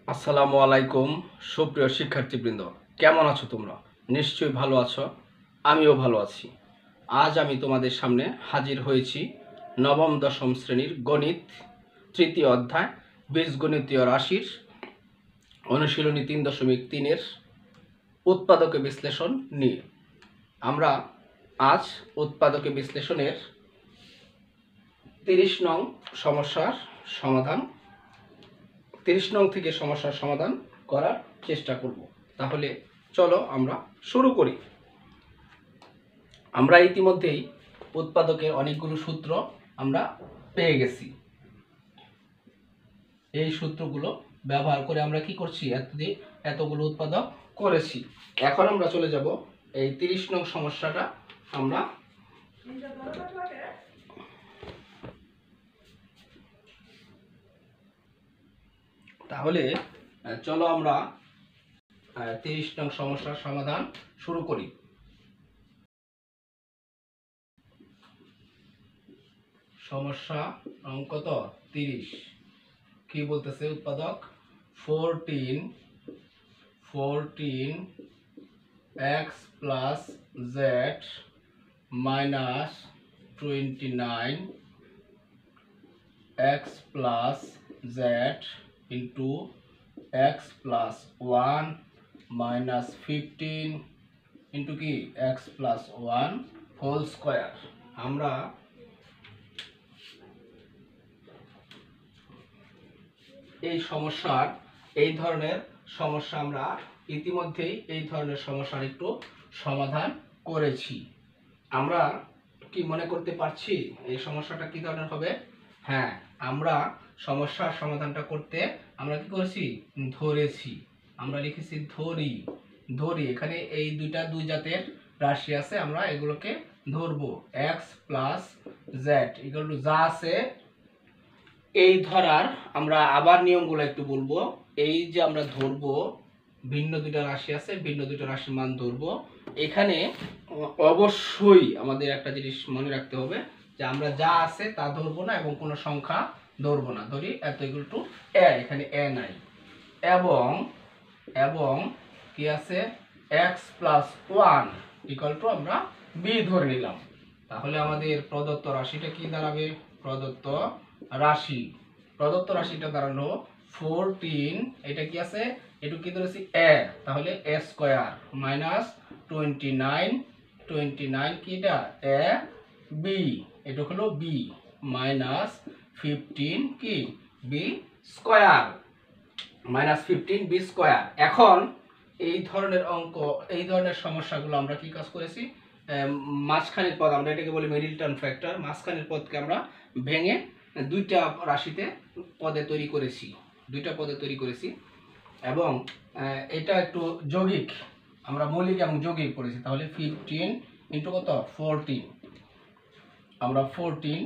আসসালামু আলাইকুম সুপ্রিয় শিক্ষার্থীবৃন্দ, কেমন আছো তোমরা? নিশ্চয়ই ভালো আছো, আমিও ভালো আছি। আজ আমি তোমাদের সামনে হাজির হয়েছি নবম দশম শ্রেণীর গণিত তৃতীয় অধ্যায় বীজগণিতীয় রাশির অনুশীলনী ৩.৩-এর উৎপাদকে বিশ্লেষণ নিয়ে। আমরা আজ উৎপাদকে বিশ্লেষণের 30 নং সমস্যার সমাধান 30 নং থেকে সমস্যার সমাধান করার চেষ্টা করব। তাহলে চলো আমরা শুরু করি। আমরা ইতিমধ্যেই উৎপাদকের অনেকগুলো সূত্র আমরা পেয়ে গেছি। এই সূত্রগুলো ব্যবহার করে আমরা কি করছি, এতগুলো উৎপাদক করেছি। এখন আমরা চলে যাব এই 30 নং সমস্যাটা আমরা তাহলে চলো আমরা 30 নং সমস্যার সমাধান শুরু করি। সমস্যা অঙ্ক কত 30। কি বলতেছে উৎপাদক? 14 x plus z minus 29 x plus z into x plus 1 minus 15 into কি x plus 1 whole square। আমরা এই সমস্যার এই ধরনের সমস্যা আমরা ইতিমধ্যেই এই ধরনের সমস্যার একটু সমাধান করেছি। আমরা কি মনে করতে পারছি এই সমস্যাটা কি ধরনের হবে? হ্যাঁ, আমরা সমস্যার সমাধানটা করতে আমরা কি করেছি, ধরেছি। আমরা লিখেছি ধরি। এখানে এই দুই জাতের রাশি আছে, আমরা এগুলোকে ধরবো। x plus z equal to যা আছে এই ধরার আমরা আবার নিয়মগুলো একটু বলবো। এই যে আমরা ধরবো, ভিন্ন দুইটা রাশি আছে, ভিন্ন দুইটা রাশির মান ধরবো। এখানে অবশ্যই আমাদের একটা জিনিস মনে রাখতে হবে যে আমরা যা আছে তা ধরবো না এবং কোনো সংখ্যা ধরবো না। ধরি এত ইকুয়াল টু এ, এখানে এ নাই, এবং কি আছে x প্লাস 1 ইকুয়াল টু আমরা বি ধরে নিলাম। তাহলে আমাদের প্রদত্ত রাশিটা কি দাঁড়াবে? প্রদত্ত রাশিটা দাঁড়ালো 14, এটা কি আছে, এটা কি ধরেছি এ, তাহলে এ স্কয়ার মাইনাস 29 কি এটা এ বি, এটা হলো বি মাইনাস 15 কি বি স্কয়ার, -15 বি স্কয়ার। এখন এই ধরনের অঙ্ক, এই ধরনের সমস্যাগুলো আমরা কি কাজ করেছি, মাঝখানের পদ, আমরা এটাকে বলি মিডল টার্ম ফ্যাক্টর, মাঝখানের পদকে আমরা ভেঙে দুইটা পদে তৈরি করেছি এবং এটা একটু যৌগিক, আমরা মৌলিক এবং যৌগিক করেছি। তাহলে 15 ইন্টু কত 14, আমরা 14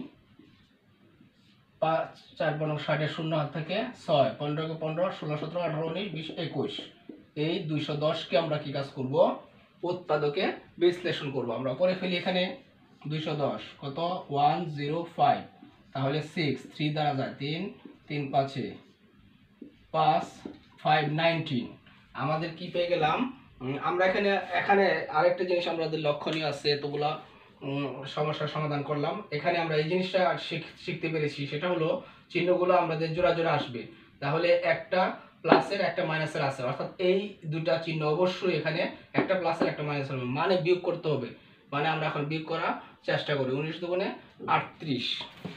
5 4 15 60 শূন্য হাত থেকে 6 15 কে 15 16 17 18 19 20 21, এই 210 কে আমরা কি কাজ করব, উৎপাদকে বিশ্লেষণ করব। আমরা করে ফেলি এখানে 210 কত 105, তাহলে 6 3 দ্বারা যায় 3 3 5 5 5 19, আমাদের কি পেয়ে গেলাম। আমরা এখানে আরেকটা জিনিস আমাদের লক্ষণীয় আছে, এতগুলা সমস্যার সমাধান করলাম। এখানে আমরা এই জিনিসটা শিখতে পেরেছি, সেটা হলো চিহ্নগুলো আমাদের জোড়া জোড়া আসবে। তাহলে একটা প্লাসের একটা মাইনাসের আছে, অর্থাৎ এই দুটা চিহ্ন অবশ্যই এখানে একটা প্লাসের একটা মাইনাস হবে, মানে বিয়োগ করতে হবে। মানে আমরা এখন বিয়োগ করার চেষ্টা করি। 19 দুগুণে 38,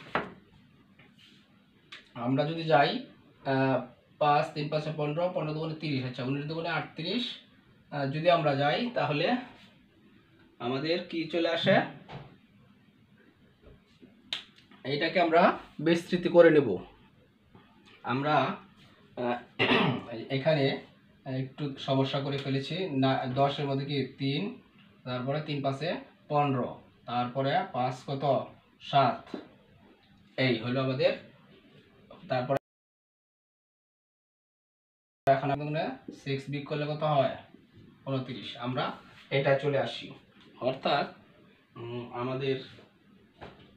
আমরা যদি যাই 5 3 5 15 15 দুগুণে 30, আচ্ছা 19 দুগুণে 38 যদি আমরা যাই তাহলে আমাদের কি চলে আসে, এইটাকে আমরা বিস্তৃত করে নেব। আমরা এখানে একটু সমস্যা করে ফেলেছি না, 10 এর মধ্যে কি 3, তারপরে 3 5 15, তারপরে 5 কত 7, এই হলো আমাদের। তারপরে এখন আমরা 6 বিয়োগ করলে কত হয় 29, আমরা এটা চলে আসি। অর্থাৎ আমাদের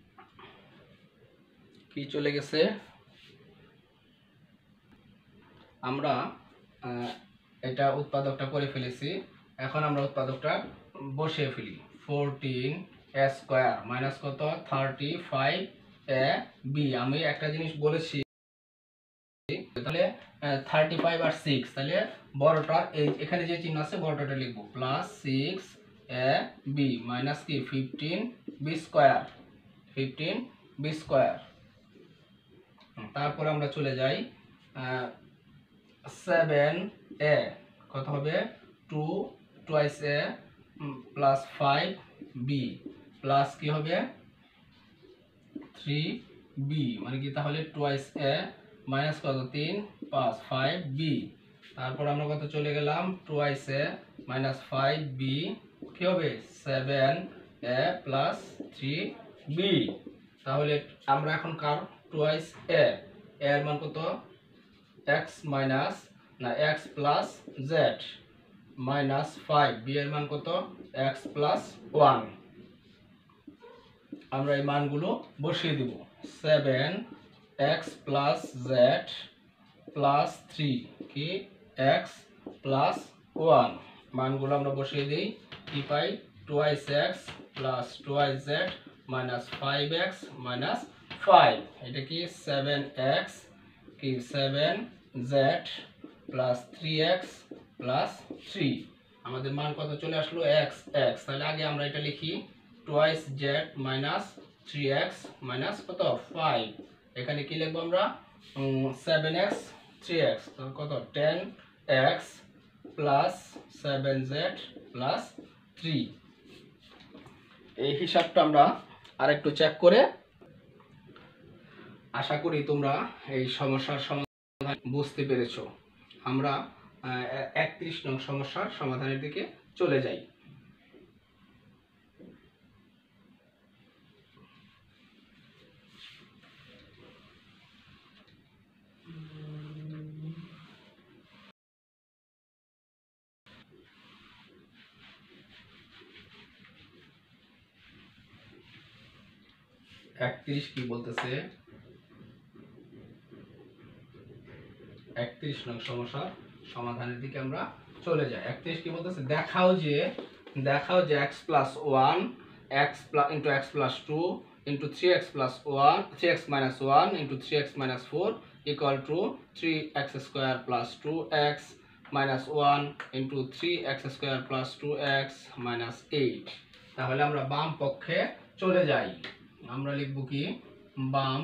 কি চলে গেছে, আমরা এটা উৎপাদকটা করে ফেলেছি। এখন আমরা উৎপাদকটা বসিয়ে ফেলি। 14a² মাইনাস কত 35ab। আমি একটা জিনিস বলেছি, তাহলে 35 আর 6, তাহলে বড়টার এখানে যে চিহ্ন আছে বড়টা লিখবো, প্লাস 6ab মাইনাস কি 15b², 15b²। তারপর আমরা চলে যাই 7a, কত হবে 2 twice a plus 5b plus কি হবে 3b, মানে কি তাহলে টুয়াইস a মাইনাস কত 3 5 5b। তারপর আমরা কত চলে গেলাম টুয়াইস a মাইনাস 5b কি হবে 7a প্লাস 3b। তাহলে আমরা এখন কার টুয়াইস a এর মান কত x মাইনাস না x plus z minus 5, b এর মান কত x প্লাস 1। আমরা এই মানগুলো বসিয়ে দিব। 7x প্লাস z প্লাস 3 কি x প্লাস 1, মানগুলো আমরা বসিয়ে দিই। কি পাই twice x plus twice z minus 5x minus 5, এটা কি 7x কি 7z প্লাস 3x প্লাস 3। আমাদের মান কত চলে আসলো x x। তাহলে আগে আমরা এটা লিখি twice z minus 3x minus কত 5। এখানে কি লিখবো আমরা 7x 3x, কত 10x প্লাস 7z প্লাস 3। এই হিসাবটা আমরা আরেকটু চেক করে, আশা করি তোমরা এই সমস্যার সমাধান বুঝতে পেরেছো। আমরা 31 নং সমস্যার সমাধানের দিকে চলে যাই। কি বলতেছে 31 নং সমস্যার সমাধানের দিকে আমরা চলে যাই। 31 কি বলতেছে, দেখাও যে x plus 1 x into x plus 2 into 3x plus 1 3x minus 1 into 3x minus 4 equal to 3x² plus 2x minus 1 into 3x² plus 2x minus 8। তাহলে আমরা বাম পক্ষে চলে যাই। আমরা লিখব কি বাম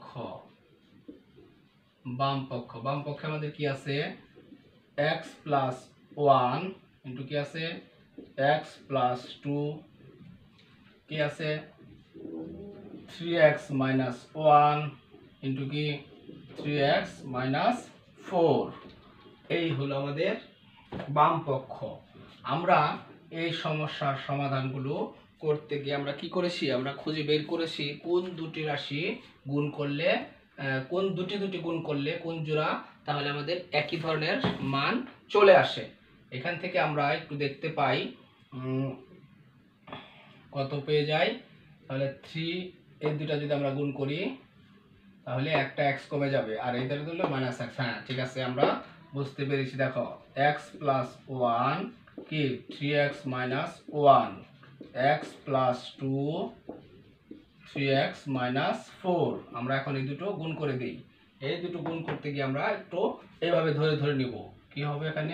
পক্ষে আমাদের কি আছে x প্লাস 1 ইন্টু কি আছে x প্লাস 2 কি আছে 3x মাইনাস 1 ইন্টু কি 3x মাইনাস 4। এই হলো আমাদের বাম পক্ষ। আমরা এই সমস্যার সমাধানগুলো করতে গিয়ে আমরা কি করেছি, আমরা খুঁজে বের করেছি কোন দুটি রাশি গুণ করলে কোন দুটি গুণ করলে কোন জোড়া তাহলে আমাদের একই ধরনের মান চলে আসে। এখান থেকে আমরা একটু দেখতে পাই কত পেয়ে যাই। তাহলে 3 এই দুটা যদি আমরা গুণ করি তাহলে একটা x কমে যাবে আর এই দুটো হলো -x। হ্যাঁ ঠিক আছে, আমরা বুঝতে পেরেছি। দেখো x প্লাস 1 কি 3x minus 1, x plus 2 3x minus 4। আমরা এখন এই দুটো গুণ করে দিই। এই দুটো গুণ করতে গিয়ে আমরা একটু এইভাবে ধরে নিব। কি হবে এখানে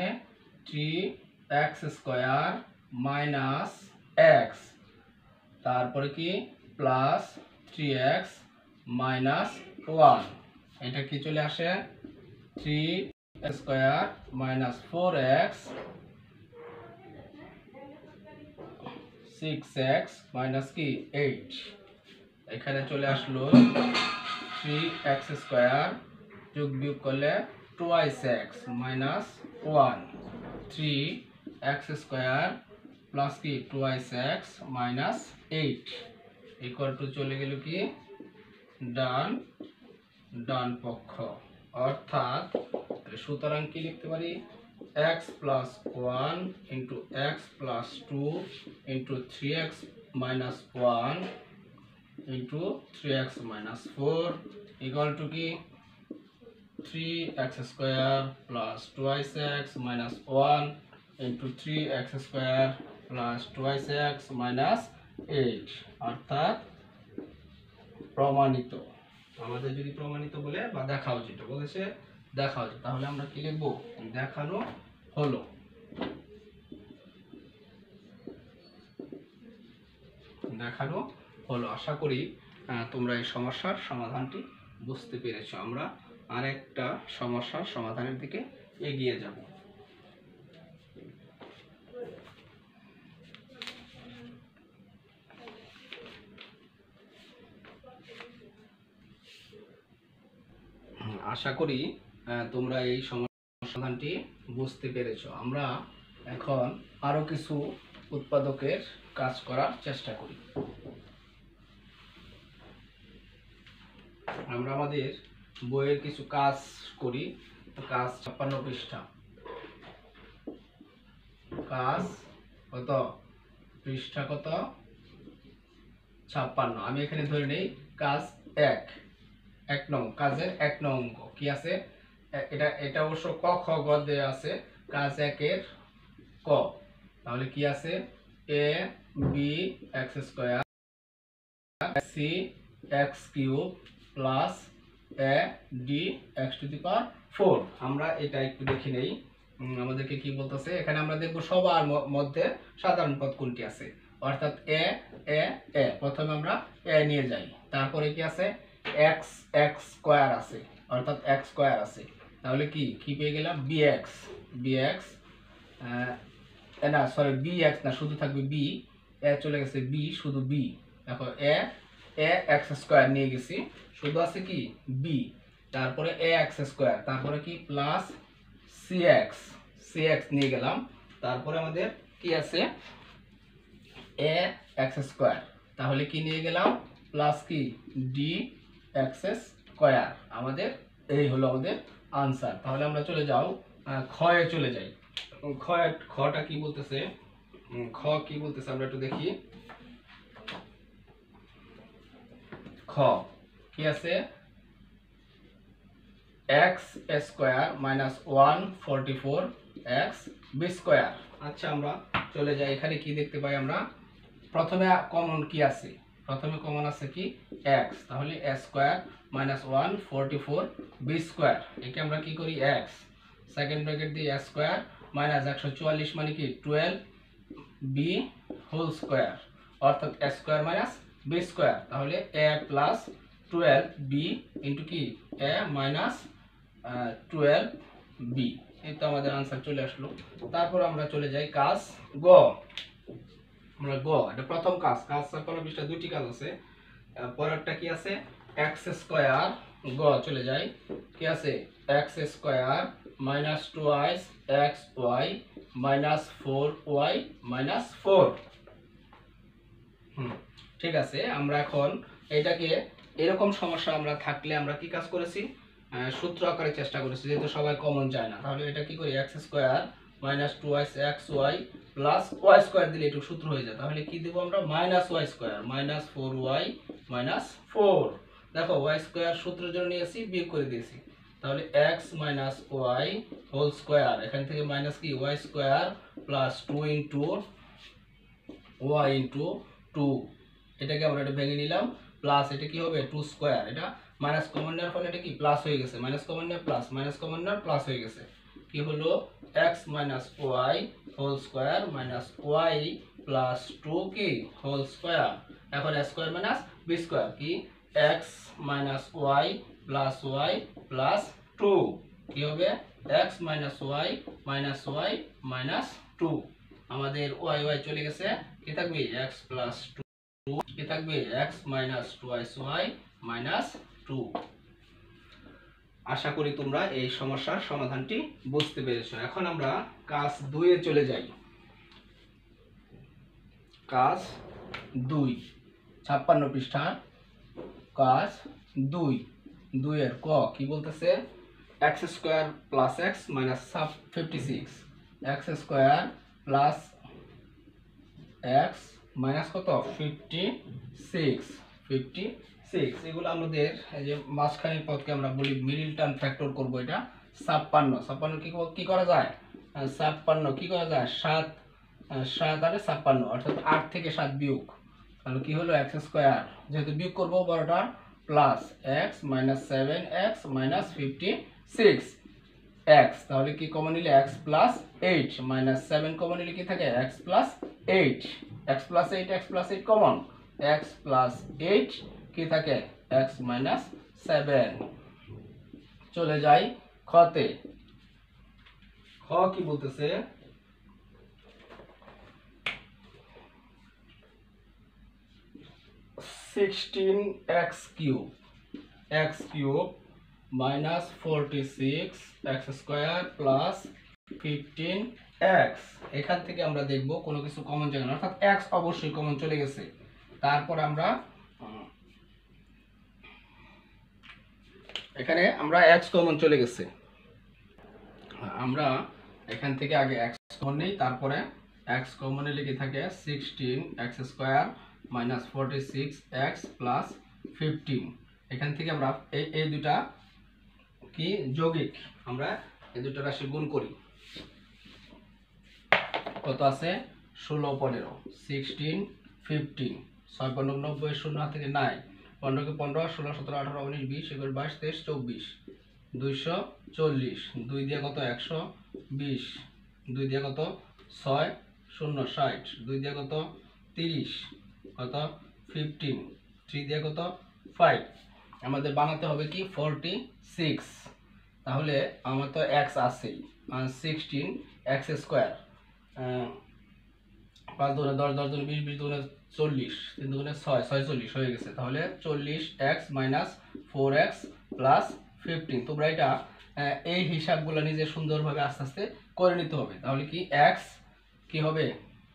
3x² মাইনাস x, তারপরে কি প্লাস 3x মাইনাস 1, এটা কি চলে আসে 3x² minus 4x 6x minus কি 8। এখানে চলে আসলো 3x² যোগ বিয়োগ করলে 2x মাইনাস 1, 3x² প্লাস কি 2x মাইনাস 8 ইকুয়াল টু চলে গেল কি ডান পক্ষ। অর্থাৎ সুতরাং কি লিখতে পারি x plus 1 into x plus 2 into 3x minus 1 into 3x minus 4 equal to কি 3x square plus twice x minus 1 into 3x square plus twice x minus 8 অর্থাৎ প্রমাণিত। আমাদের যদি প্রমাণিত বলে বা দেখাও যেটা বলেছে দেখাও, তাহলে আমরা কি লিখবো? দেখানো হলো। দেখানো হলো। আশা করি তোমরা এই সমস্যার সমাধানটি বুঝতে পেরেছো। আমরা আরেকটা সমস্যার সমাধানের দিকে এগিয়ে যাব। আশা করি তোমরা এই সমাধানটি বুঝতে পেরেছো। আমরা এখন আরো কিছু উৎপাদকের কাজ করার চেষ্টা করি। আমরা আমাদের বইয়ের কিছু কাজ করি। কাজ 56 পৃষ্ঠা। কাজ কত? পৃষ্ঠা কত? 56। আমি এখানে ধরে নেই কাজ 1 নং। কাজের 1 নং অঙ্ক কি আছে? এটা অবশ্য ক খ গ দেয়া আছে। কাজ 1 এর ক, তাহলে কি আছে? a b x square c x cube plus a d x to the power 4। আমরা এটা একটু দেখে নেই আমাদেরকে কি বলতেছে। এখানে আমরা দেখব সবার মধ্যে সাধারণ পদ কোনটি আছে, অর্থাৎ a a a। প্রথমে আমরা a নিয়ে যাই, তারপরে কি আছে? x x স্কয়ার আছে, অর্থাৎ x স্কয়ার আছে। তাহলে কি পেয়ে গেলাম? bx bx না সরি bx না, শুধু থাকবে b, a চলে গেছে b, শুধু b। দেখো a x স্কয়ার নিয়ে গেছি, শুধু আছে কি b। তারপরে ax স্কয়ার, তারপরে কি প্লাস cx নিয়ে গেলাম। তারপরে আমাদের কি আছে? ax স্কয়ার, তাহলে কি নিয়ে গেলাম? প্লাস কি dx স্কয়ার। আমাদের এই হলো আমাদের আনসার। তাহলে আমরা চলে যাও খয়ে চলে যাই। খটা কি বলতেছে? খ কি বলতেছে আমরা একটু দেখি। খ কি আছে? x square minus 144 x b square. আচ্ছা আমরা চলে যাই। এখানে কি দেখতে পাই আমরা? প্রথমে কমন কি আছে? প্রথমে কমন আছে কি? x, তাহলে a square minus 144 b square. একে আমরা কি করি? x, সেকেন্ড ব্র্যাকেট দিয়ে a স্কয়ার মাইনাস 144 মানে কি 12 b হোল স্কয়ার, অর্থাৎ a square minus b square. তাহলে a প্লাস 12b ইনটু কি a মাইনাস 12b। এই তো আমাদের आंसर চলে আসলো। তারপর আমরা চলে যাই কাজ গ। আমরা গ, এটা প্রথম কাজ। কাজ 56 পৃষ্ঠা দুটি কাজ আছে। পরেরটা কি আছে? x square. গ চলে যাই। কি আছে? x square minus 2y xy minus 4y minus 4। ঠিক আছে। আমরা এখন এটাকে এরকম সমস্যা আমরা থাকলে আমরা কি কাজ করেছি? সূত্র আকারে চেষ্টা করেছি, যেহেতু সবাই কমন যায় না। তাহলে এটা কি করি? x square minus 2y xy plus y square দিলে একটু সূত্র হয়ে যায়। তাহলে কি দেব আমরা? Minus y square minus 4y minus 4। দেখো y স্কয়ার সূত্রের জন্য নিয়েছি, বিয়োগ করে দিয়েছি। তাহলে x minus y whole square, এখান থেকে মাইনাস কি y square plus 2 into y into 2। এটাকে আমরা এটা ভেঙে নিলাম, প্লাস এটা কি হবে? 2 স্কয়ার। এটা মাইনাস কমন নেওয়ার ফলে এটা কি প্লাস হয়ে গেছে। মাইনাস কমন নেওয়ার প্লাস, মাইনাস কমন নেওয়ার প্লাস হয়ে গেছে। কি হলো? x minus y whole square minus y plus 2 কি হোল স্কয়ার। এখন a square minus b square কি x minus y plus y plus 2 কি হবে? x minus y minus y minus 2। আমাদের y চলে গেছে, কি থাকবে? x প্লাস 2 কি থাকবে? x minus 2y minus 2। আশা করি তোমরা এই সমস্যার সমাধানটি বুঝতে পেরেছো। এখন আমরা কাজ 2 এ চলে যাই। কাজ 2 56 পৃষ্ঠা। কাজ 2 এর ক কি বলতেছে? x square plus x minus 56। x square plus x minus কত? 56 6 এগুলো আমাদের এই যে মাঝখানের পদকে আমরা বলি মিডল টার্ম ফ্যাক্টর করব। এটা 56 56 কি করা যায় 56 কি করা যায় 7 7 আর 56 অর্থাৎ 8 থেকে 7 বিয়োগ তাহলে কি হলো x স্কয়ার যেহেতু বিয়োগ করব বড়টা plus x minus 7x minus 56 x তাহলে কি কমন নিলে x প্লাস 8 মাইনাস 7 কমন নিলে কি থাকে x plus 8 x plus 8 x plus 8 common x plus 8 কি থাকে x মাইনাস 7 চলে যাই খতে খ কি বলতেছে 16x cube minus 46 x square plus 15x এখান থেকে আমরা দেখব কোনো কিছু কমন যায় না অর্থাৎ x অবশ্যই কমন চলে গেছে। তারপর আমরা এখানে x কমন চলে গেছে আমরা এখান থেকে আগে x কমন নেই তারপরে x কমনে লিখে থাকে 16x square minus 46x plus 15 এখান থেকে আমরা এই দুটা কি যৌগিক আমরা এই দুটো রাশি গুণ করি কত আছে 16 15 16 15 6 15 90 শূন্য থেকে 9 15 কে 15 16 17 18 19 20 21 22 23 24 240 2 দিয়ে কত 120 2 দিয়ে কত 6 0 60 2 দিয়ে কত 30 কত 15 3 দিয়ে কত 5 আমাদের বানাতে হবে কি 46 তাহলে আমার তো x আছেই 16 x স্কয়ার 5 দুগুণে 10 10 দুগুণে 20 20 দুগুণে 40 3 দুগুণে 6 46 হয়ে গেছে তাহলে 40x মাইনাস 4x প্লাস 15 তোমরা এটা এই হিসাবগুলো নিজে সুন্দরভাবে আস্তে আস্তে করে নিতে হবে তাহলে কি x কি হবে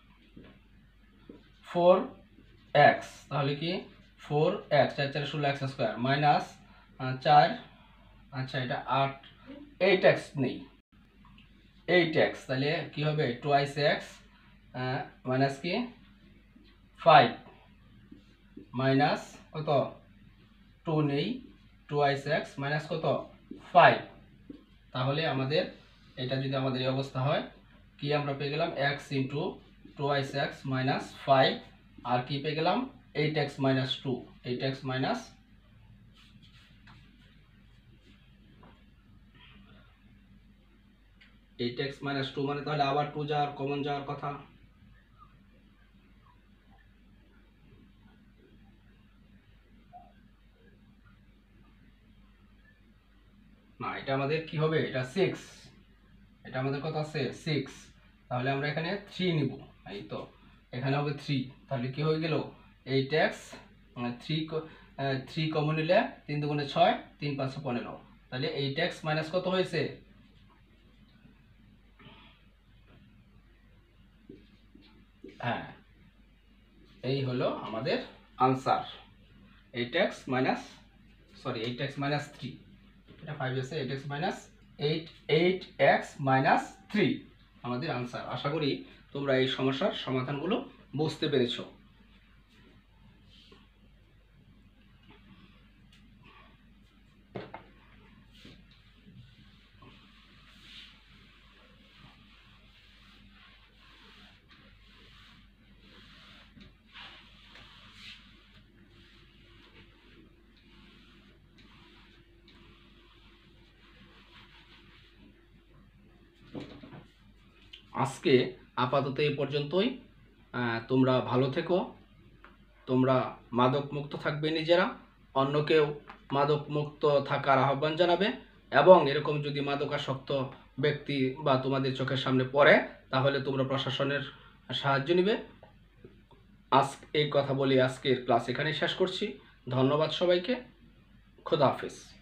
4x তাহলে কি 4x 4 4 16 x স্কয়ার মাইনাস 4 আচ্ছা এটা 8x নেই 8x তাহলে কি হবে টুয়াইস x মাইনাস কি 5 মাইনাস কত 2 নেই টুয়াইস x মাইনাস কত 5 তাহলে আমাদের এটা যদি আমাদের এই অবস্থা হয় কি আমরা পেয়ে গেলাম x into twice x minus 5 আর কি পেয়ে গেলাম 8x minus 2 8x minus x minus 2 মানে তাহলে আবার 2 যাওয়ার কমন যাওয়ার কথা না এটা আমাদের কি হবে এটা 6 এটা আমাদের কত আছে 6 তাহলে আমরা এখানে 3 নিব এই তো এখানে হবে 3 তাহলে কি হয়ে গেল 8x 3 কমন নিলে 3 দুগুণে 6 3 5 15 তাহলে 8x মাইনাস কত হয়েছে হ্যাঁ এই হলো আমাদের आंसर 8x মাইনাস 3 এটা 5 আছে 8x মাইনাস 8x মাইনাস 3 আমাদের आंसर আশা করি তোমরা এই সমস্যার সমাধানগুলো বুঝতে পেরেছো। আজকে আপাতত এই পর্যন্তই তোমরা ভালো থেকো তোমরা মাদক মুক্ত থাকবে নিজেরা অন্যকেও মাদক মুক্ত থাকার আহ্বান জানাবে এবং এরকম যদি মাদকাসক্ত ব্যক্তি বা তোমাদের চোখের সামনে পড়ে তাহলে তোমরা প্রশাসনের সাহায্য নেবে। আজ এই কথা বলি আজকের ক্লাস এখানেই শেষ করছি। ধন্যবাদ সবাইকে। খোদা হাফেজ।